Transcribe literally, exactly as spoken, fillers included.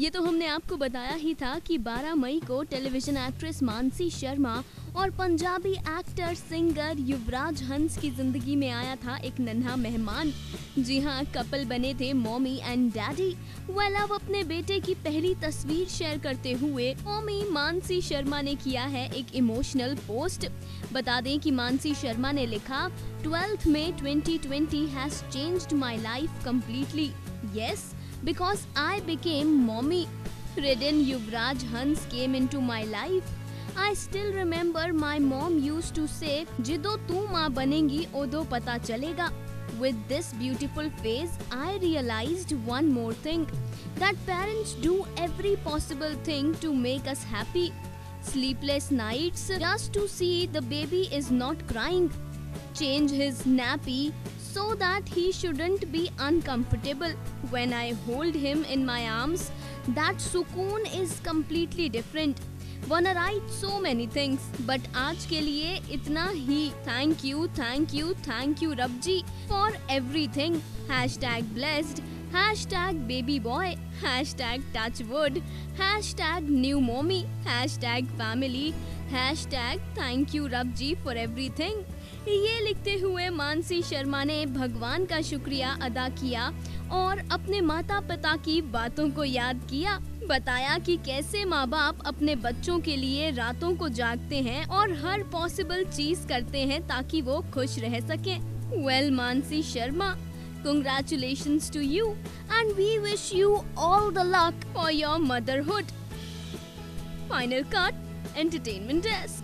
ये तो हमने आपको बताया ही था कि बारह मई को टेलीविजन एक्ट्रेस मानसी शर्मा और पंजाबी एक्टर सिंगर युवराज हंस की जिंदगी में आया था एक नन्हा मेहमान। जी हाँ, कपल बने थे मॉमी एंड डैडी। वेल, अब अपने बेटे की पहली तस्वीर शेयर करते हुए मॉमी मानसी शर्मा ने किया है एक इमोशनल पोस्ट। बता दें कि मानसी शर्मा ने लिखा, ट्वेल्थ में twenty twenty has changed my life completely. Yes, because I became mommy. Written Yuvraj Hans came into my life. I still remember my mom used to say, जिदो तू माँ बनेगी ओदो पता चलेगा. With this beautiful phase, I realized one more thing, that parents do every possible thing to make us happy. Sleepless nights just to see the baby is not crying. Change his nappy so that he shouldn't be uncomfortable when I hold him in my arms. That sukoon is completely different. Wanna write so many things, but आज के लिए इतना ही. Thank you, thank you, thank you रब जी for everything. Hashtag blessed, hashtag baby boy, hashtag touchwood, hashtag new mommy, hashtag family, hashtag thank you रब जी for everything. ये लिखते हुए मानसी शर्मा ने भगवान का शुक्रिया अदा किया और अपने माता पिता की बातों को याद किया। बताया कि कैसे माँ बाप अपने बच्चों के लिए रातों को जागते हैं और हर पॉसिबल चीज करते हैं ताकि वो खुश रह सकें। Well, Mansi Sharma, congratulations to you and we wish you all the luck for your motherhood. Final cut, Entertainment Desk.